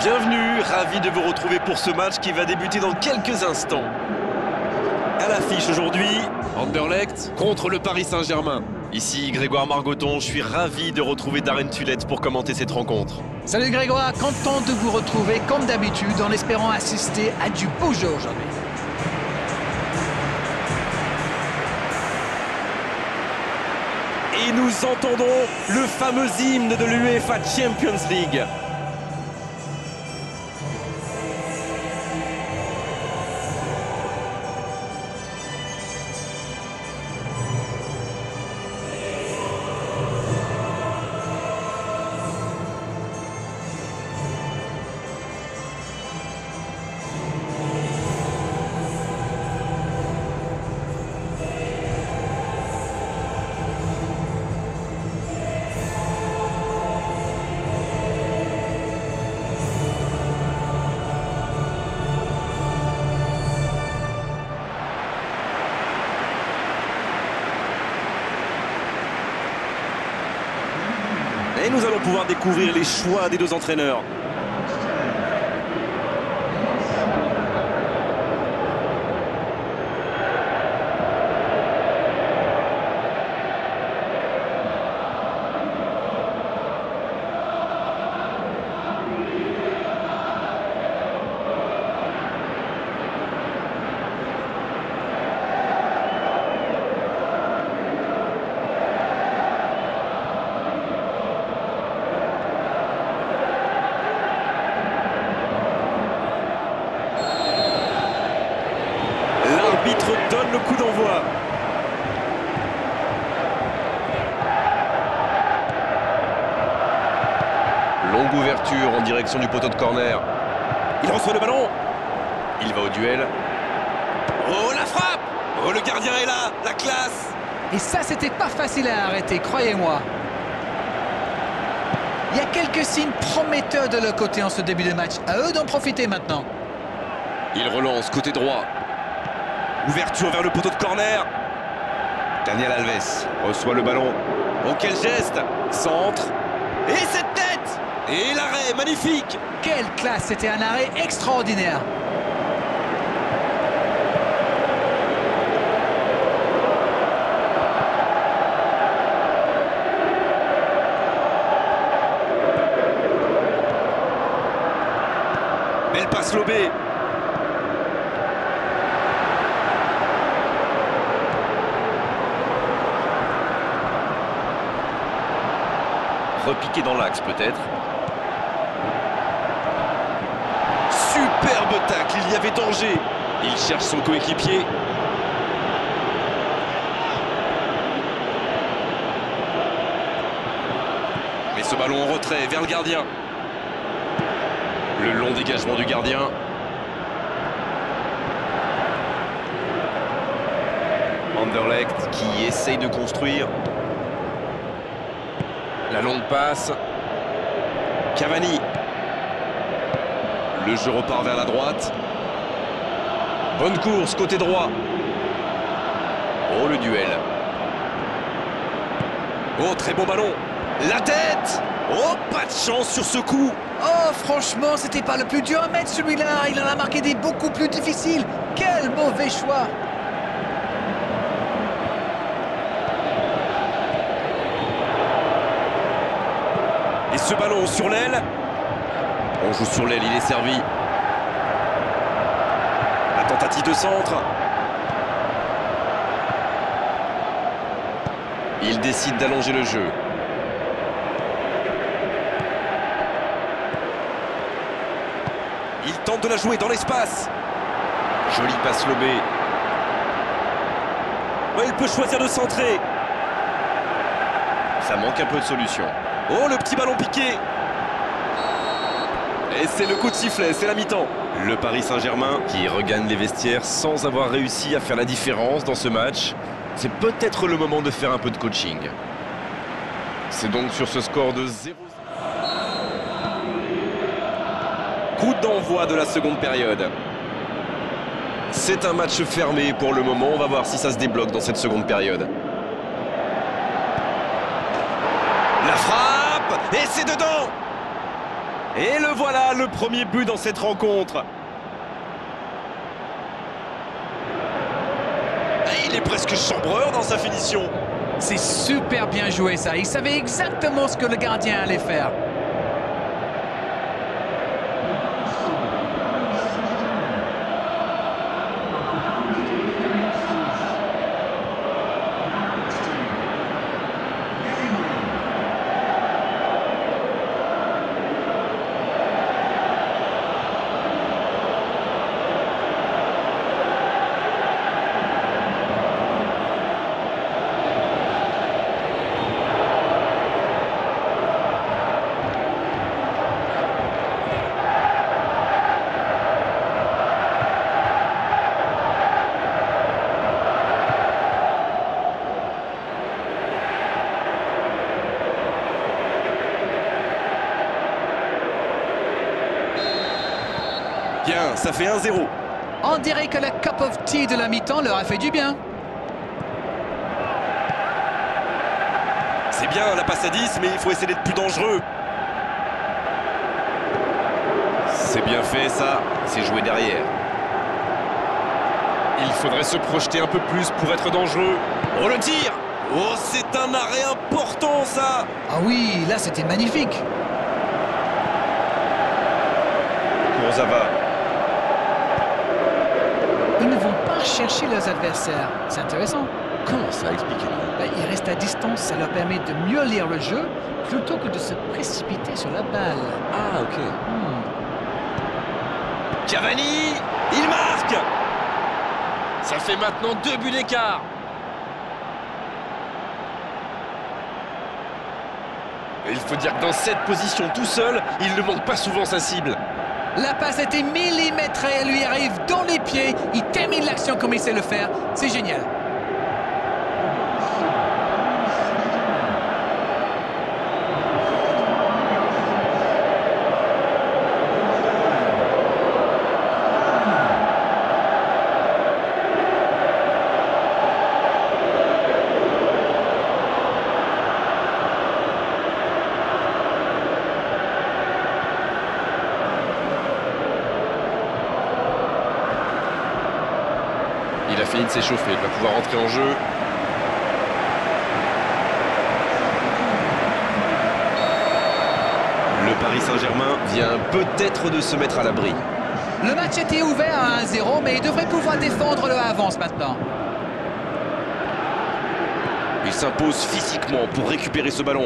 Bienvenue, ravi de vous retrouver pour ce match qui va débuter dans quelques instants. À l'affiche aujourd'hui, Anderlecht contre le Paris Saint-Germain. Ici Grégoire Margoton, je suis ravi de retrouver Darren Tulette pour commenter cette rencontre. Salut Grégoire, content de vous retrouver comme d'habitude en espérant assister à du beau jeu aujourd'hui. Et nous entendons le fameux hymne de l'UEFA Champions League. Et nous allons pouvoir découvrir les choix des deux entraîneurs. L'arbitre donne le coup d'envoi. Longue ouverture en direction du poteau de corner. Il reçoit le ballon. Il va au duel. Oh, la frappe! Oh, le gardien est là, la classe! Et ça, c'était pas facile à arrêter, croyez-moi. Il y a quelques signes prometteurs de leur côté en ce début de match. À eux d'en profiter maintenant. Il relance côté droit. Ouverture vers le poteau de corner. Daniel Alves reçoit le ballon. Oh, quel geste! Centre. Et cette tête! Et l'arrêt, magnifique! Quelle classe, c'était un arrêt extraordinaire. Belle passe lobée. Repiqué dans l'axe peut-être. Superbe tacle, il y avait danger. Il cherche son coéquipier. Mais ce ballon en retrait vers le gardien. Le long dégagement du gardien. Anderlecht qui essaye de construire. La longue passe. Cavani. Le jeu repart vers la droite. Bonne course, côté droit. Oh, le duel. Oh, très bon ballon. La tête! Oh, pas de chance sur ce coup. Oh, franchement, c'était pas le plus dur à mettre celui-là. Il en a marqué des beaucoup plus difficiles. Quel mauvais choix. Et ce ballon sur l'aile. On joue sur l'aile, il est servi. La tentative de centre. Il décide d'allonger le jeu. Il tente de la jouer dans l'espace. Jolie passe lobée. Ouais, il peut choisir de centrer. Ça manque un peu de solution. Oh, le petit ballon piqué. Et c'est le coup de sifflet, c'est la mi-temps. Le Paris Saint-Germain qui regagne les vestiaires sans avoir réussi à faire la différence dans ce match. C'est peut-être le moment de faire un peu de coaching. C'est donc sur ce score de 0. Coup d'envoi de la seconde période. C'est un match fermé pour le moment. On va voir si ça se débloque dans cette seconde période. La frappe! Et c'est dedans! Et le voilà, le premier but dans cette rencontre. Et il est presque chambreur dans sa finition. C'est super bien joué ça, il savait exactement ce que le gardien allait faire. Bien, ça fait 1-0. On dirait que la cup of tea de la mi-temps leur a fait du bien. C'est bien la passe à 10, mais il faut essayer d'être plus dangereux. C'est bien fait ça, c'est joué derrière. Il faudrait se projeter un peu plus pour être dangereux. Oh le tir! Oh c'est un arrêt important ça! Ah oui, là c'était magnifique. Kurzawa. Ils ne vont pas chercher leurs adversaires. C'est intéressant. Comment ça, expliquez-moi? Ils restent à distance, ça leur permet de mieux lire le jeu plutôt que de se précipiter sur la balle. Ah, ok. Cavani, il marque! Ça fait maintenant 2 buts d'écart. Il faut dire que dans cette position tout seul, il ne manque pas souvent sa cible. La passe était millimétrée, elle lui arrive dans les pieds. Il termine l'action comme il sait le faire. C'est génial. Il a fini de s'échauffer, il va pouvoir entrer en jeu. Le Paris Saint-Germain vient peut-être de se mettre à l'abri. Le match était ouvert à 1-0, mais il devrait pouvoir défendre le avance maintenant. Il s'impose physiquement pour récupérer ce ballon.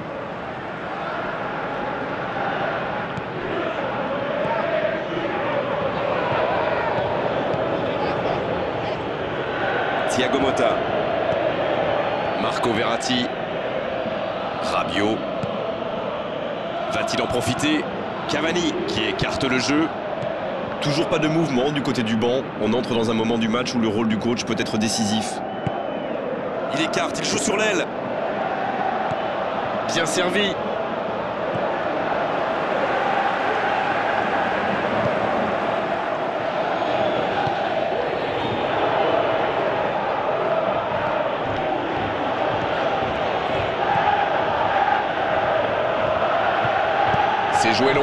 Thiago Motta. Marco Verratti. Rabiot. Va-t-il en profiter? Cavani qui écarte le jeu. Toujours pas de mouvement du côté du banc. On entre dans un moment du match où le rôle du coach peut être décisif. Il écarte, il joue sur l'aile. Bien servi. C'est joué long.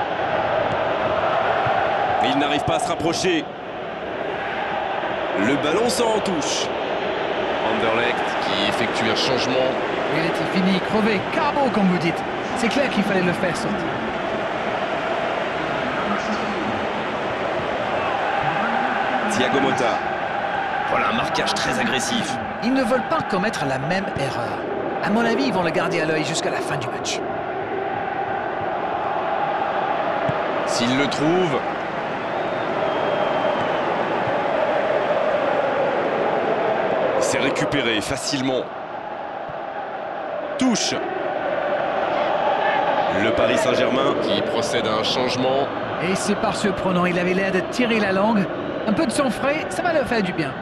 Mais il n'arrive pas à se rapprocher. Le ballon sort en touche. Anderlecht qui effectue un changement. Il était fini, crevé, carbo comme vous dites. C'est clair qu'il fallait le faire sortir. Thiago Motta. Voilà un marquage très agressif. Ils ne veulent pas commettre la même erreur. À mon avis, ils vont le garder à l'œil jusqu'à la fin du match. S'il le trouve. C'est récupéré facilement. Touche. Le Paris Saint-Germain qui procède à un changement. Et c'est par surprenant, il avait l'air de tirer la langue. Un peu de sang frais, ça va leur faire du bien.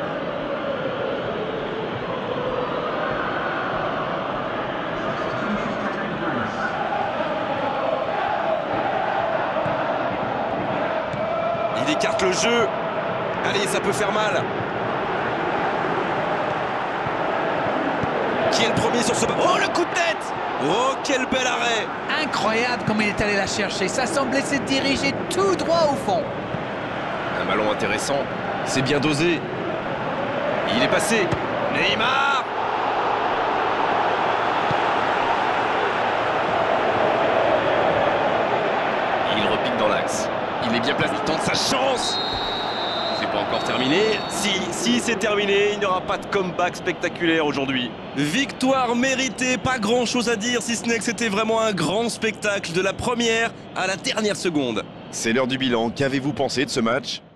Il écarte le jeu. Allez, ça peut faire mal. Qui est le premier sur ce ballon? Oh, le coup de tête! Oh, quel bel arrêt! Incroyable comme il est allé la chercher. Ça semblait se diriger tout droit au fond. Un ballon intéressant. C'est bien dosé. Il est passé. Neymar! Il repique dans l'axe. Il est bien placé. Il tente sa chance. C'est pas encore terminé. Si c'est terminé, il n'y aura pas de comeback spectaculaire aujourd'hui. Victoire méritée, pas grand chose à dire si ce n'est que c'était vraiment un grand spectacle de la première à la dernière seconde. C'est l'heure du bilan. Qu'avez-vous pensé de ce match?